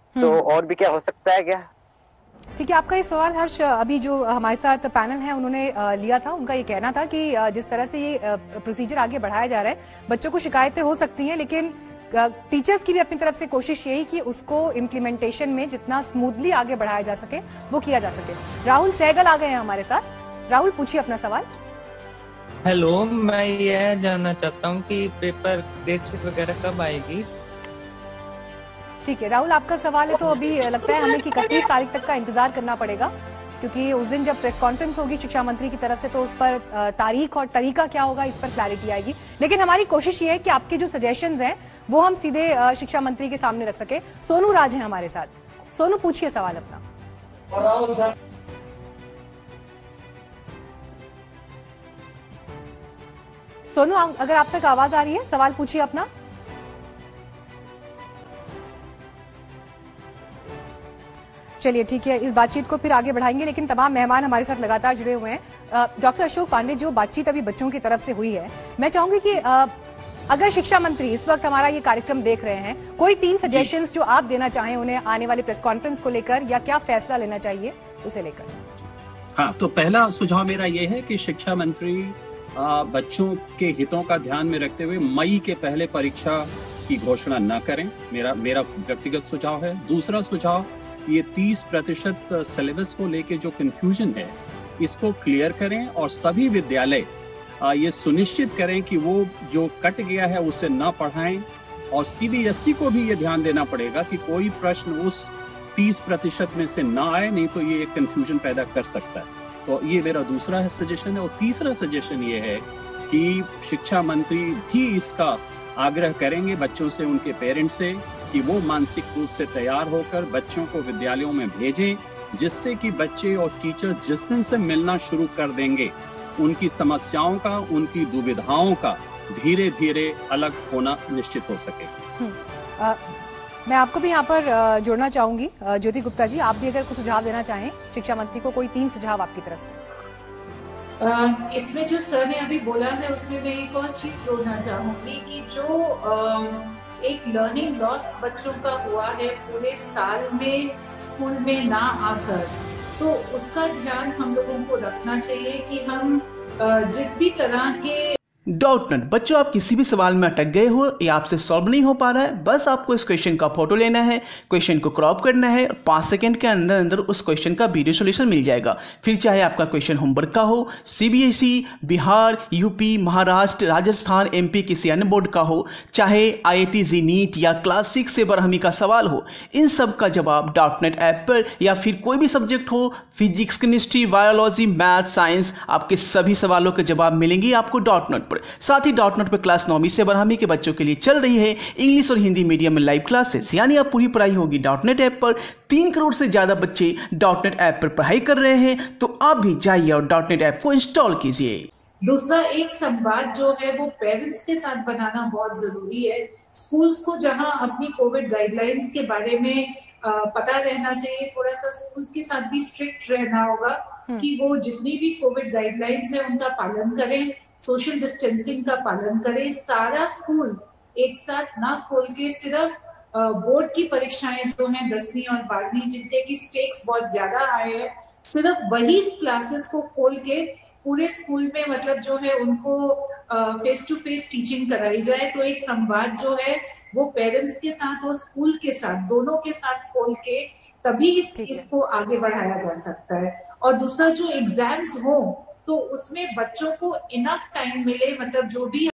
तो और भी क्या हो सकता है क्या? ठीक है, आपका ये सवाल हर्ष, अभी जो हमारे साथ पैनल है उन्होंने लिया था, उनका ये कहना था कि जिस तरह से ये प्रोसीजर आगे बढ़ाया जा रहा है, बच्चों को शिकायतें हो सकती हैं, लेकिन टीचर्स की भी अपनी तरफ से कोशिश यही कि उसको इम्प्लीमेंटेशन में जितना स्मूथली आगे बढ़ाया जा सके वो किया जा सके। राहुल सहगल आ गए हैं हमारे साथ। राहुल, पूछिए अपना सवाल। हेलो, मैं यह जानना चाहता हूँ कि पेपर डेटशीट वगैरह कब आएगी। ठीक है राहुल, आपका सवाल है तो अभी लगता है हमें कि 31 तारीख तक का इंतजार करना पड़ेगा, क्योंकि उस दिन जब प्रेस कॉन्फ्रेंस होगी शिक्षा मंत्री की तरफ से तो उस पर तारीख और तरीका क्या होगा इस पर क्लैरिटी आएगी। लेकिन हमारी कोशिश ये है कि आपके जो सजेशंस हैं वो हम सीधे शिक्षा मंत्री के सामने रख सके। सोनू राज है हमारे साथ। सोनू, पूछिए सवाल अपना। सोनू, अगर आप तक आवाज आ रही है, सवाल पूछिए अपना। चलिए ठीक है, इस बातचीत को फिर आगे बढ़ाएंगे, लेकिन तमाम मेहमान हमारे साथ लगातार जुड़े हुए हैं। डॉक्टर अशोक पांडे, जो बातचीत अभी बच्चों की तरफ से हुई है, मैं चाहूंगी कि अगर शिक्षा मंत्री इस वक्त हमारा ये कार्यक्रम देख रहे हैं, कोई 3 सजेशंस जो आप देना चाहें उन्हें आने वाले प्रेस कॉन्फ्रेंस को लेकर, या क्या फैसला लेना चाहिए उसे लेकर। हाँ, तो पहला सुझाव मेरा ये है कि शिक्षा मंत्री बच्चों के हितों का ध्यान में रखते हुए मई के पहले परीक्षा की घोषणा न करें। मेरा व्यक्तिगत सुझाव है। दूसरा सुझाव, ये 30% सिलेबस को लेके जो कंफ्यूजन है इसको क्लियर करें और सभी विद्यालय ये सुनिश्चित करें कि वो जो कट गया है उसे न पढ़ाएं, और सीबीएसई को भी ये ध्यान देना पड़ेगा कि कोई प्रश्न उस 30% में से ना आए, नहीं तो ये एक कंफ्यूजन पैदा कर सकता है। तो ये मेरा दूसरा सजेशन है। और तीसरा सजेशन ये है कि शिक्षा मंत्री भी इसका आग्रह करेंगे बच्चों से, उनके पेरेंट्स से, कि वो मानसिक रूप से तैयार होकर बच्चों को विद्यालयों में भेजें, जिससे कि बच्चे और टीचर्स जिस दिन से मिलना शुरू कर देंगे उनकी समस्याओं का, उनकी दुविधाओं का धीरे धीरे अलग होना निश्चित हो सके। मैं आपको भी यहाँ पर जोड़ना चाहूंगी। ज्योति गुप्ता जी, आप भी अगर कुछ सुझाव देना चाहें शिक्षा मंत्री को, कोई 3 सुझाव आपकी तरफ से। इसमें जो सर ने अभी बोला है उसमें मैं एक और चीज जोड़ना चाहूंगी कि जो एक लर्निंग लॉस बच्चों का हुआ है पूरे साल में स्कूल में ना आकर, तो उसका ध्यान हम लोगों को रखना चाहिए कि हम जिस भी तरह के डाउटनट बच्चों, आप किसी भी सवाल में अटक गए हो या आपसे सॉल्व नहीं हो पा रहा है, बस आपको इस क्वेश्चन का फोटो लेना है, क्वेश्चन को क्रॉप करना है और 5 सेकंड के अंदर अंदर उस क्वेश्चन का वीडियो सॉल्यूशन मिल जाएगा। फिर चाहे आपका क्वेश्चन होमवर्क का हो, CBSE, Bihar, UP, Maharashtra, Rajasthan, MP किसी अन्य बोर्ड का हो, चाहे IIT जी नीट या क्लास 6 से बरहमी का सवाल हो, इन सब का जवाब डाउटनट ऐप पर, या फिर कोई भी सब्जेक्ट हो, physics, chemistry, biology, math, science, आपके सभी सवालों के जवाब मिलेंगे आपको डाउटनट पर। साथ ही डाउटनट पर क्लास 9वीं से 12वीं के बच्चों के लिए चल रही है इंग्लिश और हिंदी मीडियम में लाइव क्लासेस, यानी अब पूरी पढ़ाई होगी डाउटनट ऐप पर। 3 करोड़ से ज्यादा बच्चे डाउटनट ऐप पर पढ़ाई कर रहे हैं, तो आप भी जाइए और डाउटनट ऐप को इंस्टॉल कीजिए। दूसरा, एक संवाद जो है वो पेरेंट्स के साथ बनाना बहुत जरूरी है। स्कूल्स को जहां अपनी कोविड गाइडलाइंस के बारे में पता रहना चाहिए, थोड़ा सा स्कूल्स के साथ भी स्ट्रिक्ट रहना होगा कि वो जितनी भी कोविड गाइडलाइंस है उनका पालन करें, सोशल डिस्टेंसिंग का पालन करें। सारा स्कूल एक साथ ना खोल के सिर्फ बोर्ड की परीक्षाएं जो हैं 10वीं और 12वीं, जिनके की स्टेक्स बहुत ज्यादा आए हैं, सिर्फ वही क्लासेस को खोल के पूरे स्कूल में मतलब जो है उनको फेस टू फेस टीचिंग कराई जाए। तो एक संवाद जो है वो पेरेंट्स के साथ और स्कूल के साथ, दोनों के साथ खोल के तभी इसको आगे बढ़ाया जा सकता है। और दूसरा, जो एग्जाम्स हो तो उसमें बच्चों को इनफ टाइम मिले, मतलब जो भी